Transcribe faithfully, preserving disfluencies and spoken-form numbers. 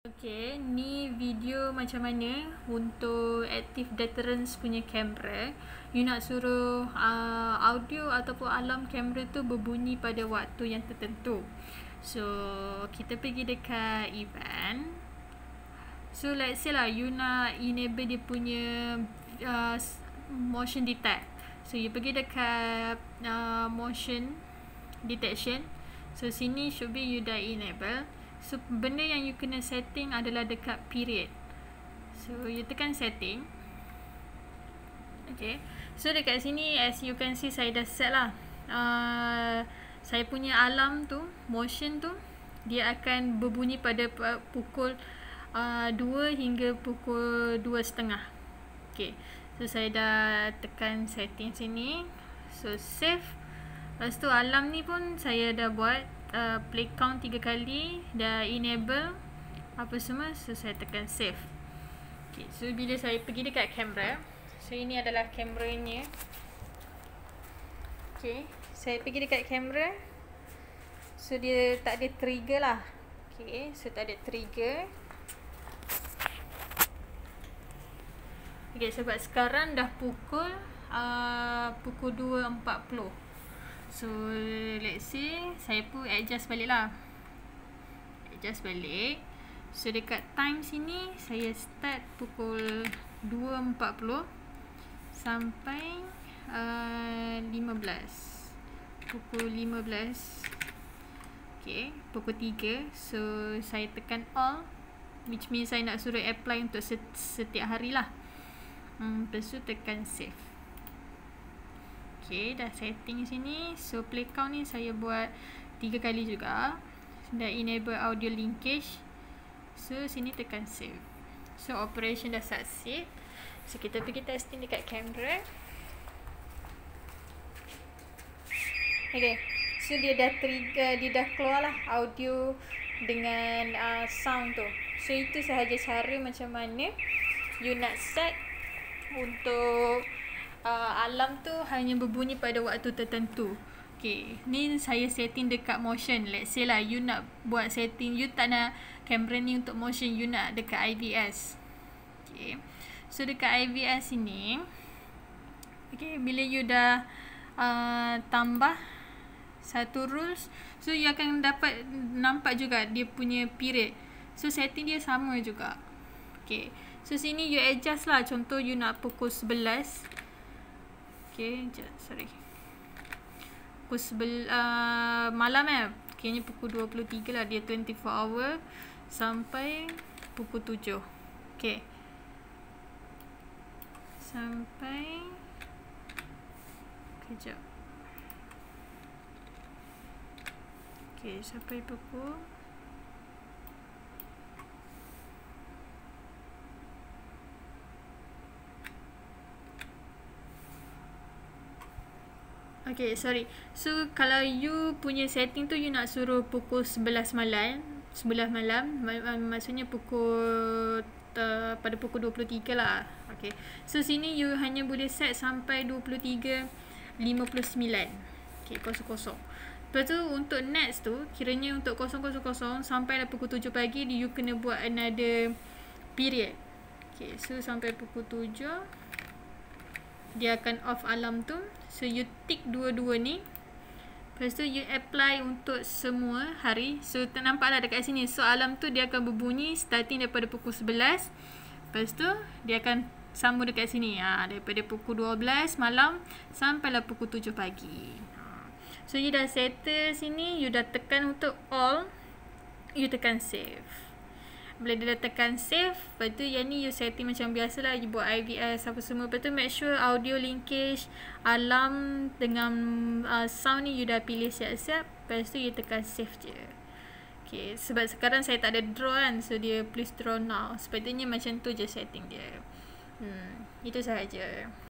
Okay, ni video macam mana untuk active deterrence punya kamera. You nak suruh uh, audio ataupun alarm kamera tu berbunyi pada waktu yang tertentu. So, kita pergi dekat event. So, let's say lah, you nak enable dia punya uh, motion detect. So, you pergi dekat uh, motion detection. So, sini should be you dah enable. So, benda yang you kena setting adalah dekat period. So, you tekan setting. Okay. So, dekat sini as you can see, saya dah set lah. Uh, saya punya alarm tu, motion tu, dia akan berbunyi pada pukul uh, dua hingga pukul dua setengah. Okay. So, saya dah tekan setting sini. So, save. Lepas tu, alarm ni pun saya dah buat. Uh, play count tiga kali, dah enable apa semua. So saya tekan save. Okay, so bila saya pergi dekat kamera, so ini adalah kameranya. Okay, saya pergi dekat kamera. So dia tak ada trigger lah. Okay, so tak ada trigger. Okay, sebab sekarang dah pukul uh, pukul dua empat puluh. So, let's see, saya pun adjust balik lah. Adjust balik. So, dekat time sini, saya start pukul dua empat puluh sampai uh, lima belas. Pukul lima belas. Okay, pukul tiga. So, saya tekan all. Which means saya nak suruh apply untuk setiap hari lah. Hmm, lepas tu tekan save. Okay, dah setting sini. So, play count ni saya buat tiga kali juga. Dah enable audio linkage. So, sini tekan save. So, operation dah succeed. So, kita pergi testing dekat kamera. Okay, so dia dah trigger, dia dah keluar lah audio dengan uh, sound tu. So, itu sahaja cara macam mana you nak set untuk Uh, alarm tu hanya berbunyi pada waktu tertentu. Okay, ni saya setting dekat motion. Let's say lah, you nak buat setting, you tak nak kamera ni untuk motion, you nak dekat I V S. Okay, so dekat I V S ini, okay, bila you dah uh, tambah satu rules, so you akan dapat nampak juga dia punya period. So setting dia sama juga. Okay, so sini you adjust lah. Contoh you nak pukul sebelas. Okay, sorry. Pukul sebel, uh, malam eh. Kayaknya pukul dua puluh tiga lah. Dia dua puluh empat hour sampai pukul tujuh. Okay. Sampai. Kejap. Okay, sampai pukul. Okay, sorry. So, kalau you punya setting tu, you nak suruh pukul sebelas malam. sebelas malam. Maksudnya pukul, uh, pada pukul dua puluh tiga lah. Okay. So, sini you hanya boleh set sampai dua puluh tiga lima puluh sembilan. Okay, kosong kosong. Lepas tu, untuk next tu, kiranya untuk kosong kosong kosong sampai dah pukul tujuh pagi, you kena buat another period. Okay, so sampai pukul tujuh. Dia akan off alarm tu. So, you tick dua-dua ni. Lepas tu, you apply untuk semua hari. So, ternampak lah dekat sini. So, alarm tu dia akan berbunyi starting daripada pukul sebelas. Lepas tu, dia akan sambung dekat sini. Ha, daripada pukul dua belas malam sampailah pukul tujuh pagi. Ha. So, you dah settle sini. You dah tekan untuk all. You tekan save. Bila dia dah tekan save, lepas tu yang ni you setting macam biasa lah, you buat I V S apa semua. Lepas tu make sure audio linkage, alarm dengan uh, sound ni you dah pilih siap-siap. Lepas tu you tekan save je. Okay, sebab sekarang saya tak ada draw kan, so dia please draw now. Sepatutnya macam tu je setting dia. Hmm, itu sahaja.